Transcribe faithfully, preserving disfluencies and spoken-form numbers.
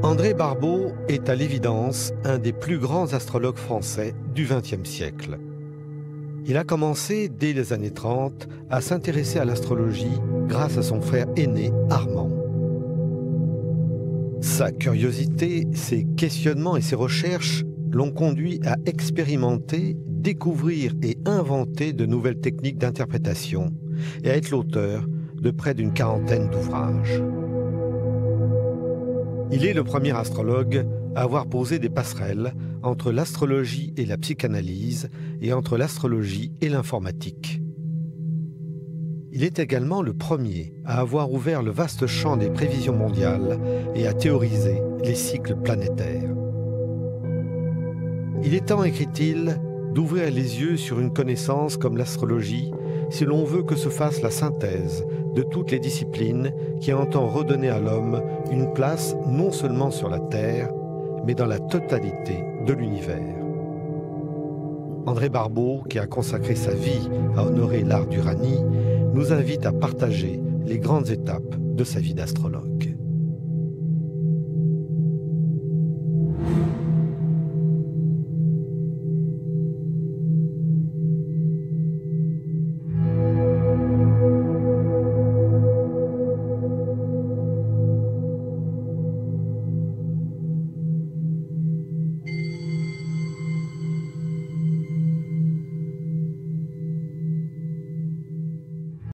André Barbeau est à l'évidence un des plus grands astrologues français du vingtième siècle. Il a commencé dès les années trente à s'intéresser à l'astrologie grâce à son frère aîné Armand. Sa curiosité, ses questionnements et ses recherches l'ont conduit à expérimenter, découvrir et inventer de nouvelles techniques d'interprétation et à être l'auteur de près d'une quarantaine d'ouvrages. Il est le premier astrologue à avoir posé des passerelles entre l'astrologie et la psychanalyse et entre l'astrologie et l'informatique. Il est également le premier à avoir ouvert le vaste champ des prévisions mondiales et à théoriser les cycles planétaires. Il est temps, écrit-il, d'ouvrir les yeux sur une connaissance comme l'astrologie si l'on veut que se fasse la synthèse de toutes les disciplines qui entend redonner à l'homme une place non seulement sur la Terre, mais dans la totalité de l'univers. André Barbeau, qui a consacré sa vie à honorer l'art du Rani, nous invite à partager les grandes étapes de sa vie d'astrologue.